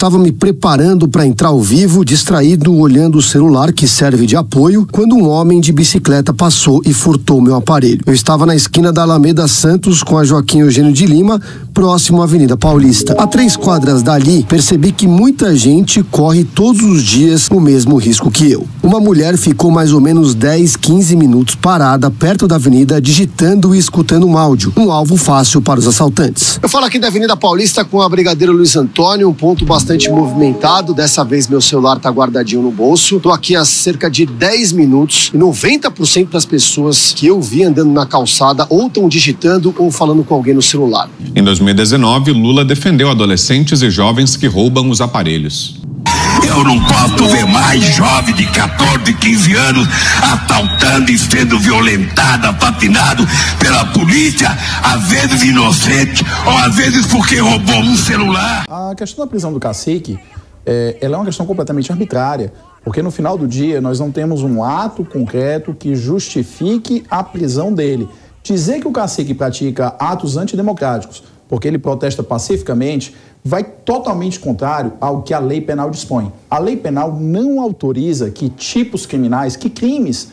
estava me preparando para entrar ao vivo, distraído, olhando o celular que serve de apoio, quando um homem de bicicleta passou e furtou meu aparelho. Eu estava na esquina da Alameda Santos com a Joaquim Eugênio de Lima, próximo à Avenida Paulista. A 3 quadras dali, percebi que muita gente corre todos os dias o mesmo risco que eu. Uma mulher ficou mais ou menos 10, 15 minutos parada perto da avenida, digitando e escutando um áudio, um alvo fácil para os assaltantes. Eu falo aqui da Avenida Paulista com a Brigadeiro Luiz Antônio, um ponto bastante movimentado. Dessa vez meu celular tá guardadinho no bolso. Tô aqui há cerca de 10 minutos e 90% das pessoas que eu vi andando na calçada ou estão digitando ou falando com alguém no celular. Em 2019, Lula defendeu adolescentes e jovens que roubam os aparelhos. Eu não posso ver mais jovem de 14, 15 anos assaltando e sendo violentado, assassinado pela polícia, às vezes inocente, ou às vezes porque roubou um celular. A questão da prisão do cacique, ela é uma questão completamente arbitrária, porque no final do dia nós não temos um ato concreto que justifique a prisão dele. Dizer que o cacique pratica atos antidemocráticos porque ele protesta pacificamente, vai totalmente contrário ao que a lei penal dispõe. A lei penal não autoriza que tipos criminais, que crimes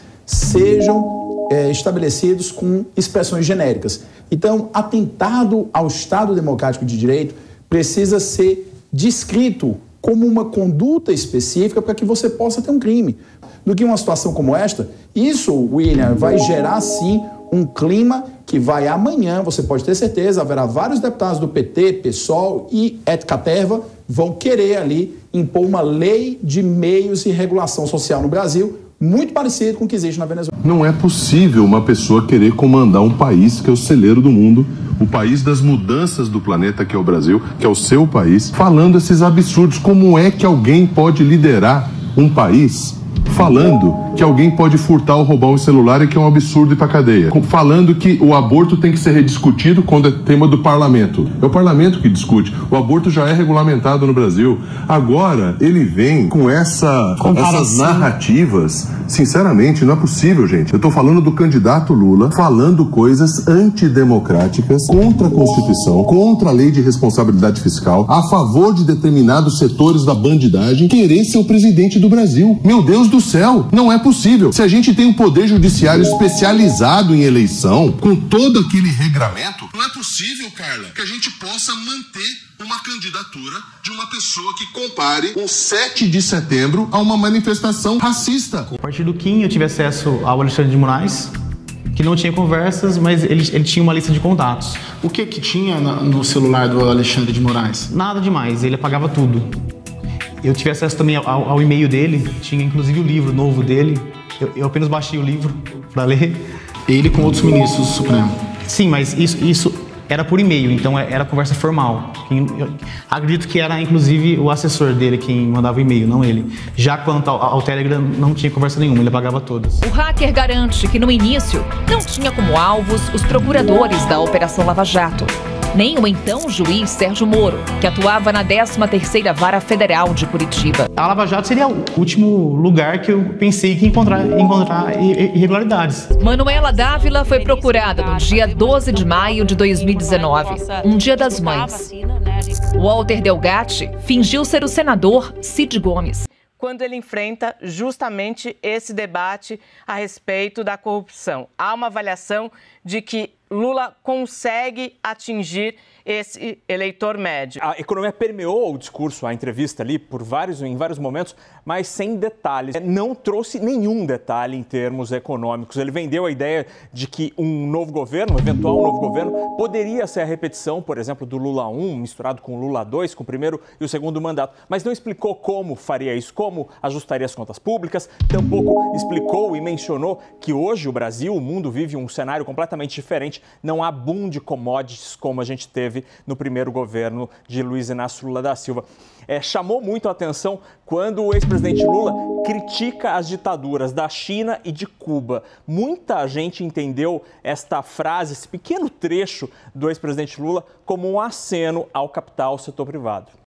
sejam estabelecidos com expressões genéricas. Então, atentado ao Estado Democrático de Direito precisa ser descrito como uma conduta específica para que você possa ter um crime. Do que uma situação como esta, isso, William, vai gerar, sim, um clima que vai amanhã, você pode ter certeza, haverá vários deputados do PT, PSOL e Etcaterva vão querer ali impor uma lei de meios e regulação social no Brasil, muito parecido com o que existe na Venezuela. Não é possível uma pessoa querer comandar um país que é o celeiro do mundo, o país das mudanças do planeta, que é o Brasil, que é o seu país, falando esses absurdos. Como é que alguém pode liderar um país falando que alguém pode furtar ou roubar um celular e que é um absurdo ir pra cadeia? Falando que o aborto tem que ser rediscutido quando é tema do parlamento. É o parlamento que discute. O aborto já é regulamentado no Brasil. Agora, ele vem com essas narrativas. Sinceramente, não é possível, gente. Eu tô falando do candidato Lula falando coisas antidemocráticas, contra a Constituição, contra a lei de responsabilidade fiscal, a favor de determinados setores da bandidagem, querer ser o presidente do Brasil. Meu Deus do céu, não é possível. Se a gente tem um poder judiciário especializado em eleição, com todo aquele regramento, não é possível, Carla, que a gente possa manter uma candidatura de uma pessoa que compare um 7 de setembro a uma manifestação racista. A partir do Kim eu tive acesso ao Alexandre de Moraes, que não tinha conversas, mas ele tinha uma lista de contatos. O que tinha no celular do Alexandre de Moraes? Nada demais, ele apagava tudo. Eu tive acesso também ao e-mail dele, tinha inclusive o livro novo dele. Eu apenas baixei o livro para ler. Ele com outros ministros do Supremo? Sim, mas isso era por e-mail, então era conversa formal. Eu acredito que era inclusive o assessor dele quem mandava o e-mail, não ele. Já quanto ao Telegram, não tinha conversa nenhuma, ele apagava todas. O hacker garante que no início não tinha como alvos os procuradores da Operação Lava Jato, nem o então juiz Sérgio Moro, que atuava na 13ª Vara Federal de Curitiba. A Lava Jato seria o último lugar que eu pensei que encontrar irregularidades. Manuela Dávila foi procurada no dia 12 de maio de 2019, um dia das mães. Walter Delgatti fingiu ser o senador Cid Gomes, quando ele enfrenta justamente esse debate a respeito da corrupção. Há uma avaliação de que Lula consegue atingir esse eleitor médio. A economia permeou o discurso, a entrevista ali, em vários momentos, mas sem detalhes. Não trouxe nenhum detalhe em termos econômicos. Ele vendeu a ideia de que um novo governo, um eventual novo governo, poderia ser a repetição, por exemplo, do Lula 1, misturado com o Lula 2, com o primeiro e o segundo mandato. Mas não explicou como faria isso, como ajustaria as contas públicas, tampouco explicou e mencionou que hoje o Brasil, o mundo, vive um cenário completamente diferente. Não há boom de commodities como a gente teve no primeiro governo de Luiz Inácio Lula da Silva. Chamou muito a atenção quando o ex-presidente Lula critica as ditaduras da China e de Cuba. Muita gente entendeu esta frase, esse pequeno trecho do ex-presidente Lula, como um aceno ao capital setor privado.